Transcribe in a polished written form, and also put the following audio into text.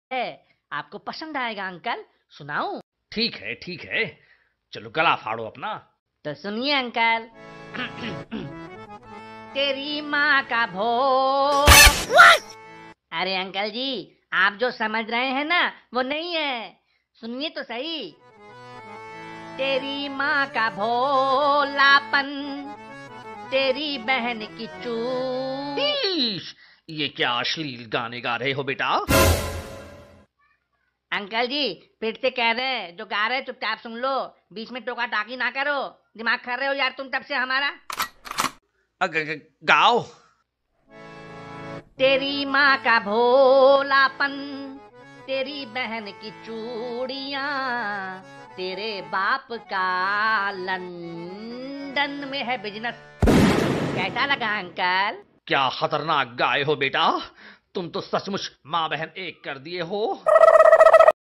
है, आपको पसंद आएगा अंकल, सुनाऊं? ठीक है, चलो गला फाड़ो अपना। तो सुनिए अंकल। तेरी माँ का भोग। अरे अंकल जी, आप जो समझ रहे हैं ना वो नहीं है, सुनिए तो सही। तेरी माँ का भोलापन, तेरी बहन की चूक। ईश, ये क्या अश्लील गाने गा रहे हो बेटा? अंकल जी फिर से कह रहे हैं, जो गा रहे हैं चुपचाप सुन लो, बीच में टोका टाकी ना करो, दिमाग खा रहे हो यार तुम तब से हमारा। गाओ। तेरी माँ का भोलापन, तेरी बहन की चूड़ियां, तेरे बाप का लंदन में है बिजनेस। कैसा लगा अंकल? क्या खतरनाक गाए हो बेटा, तुम तो सचमुच माँ बहन एक कर दिए हो।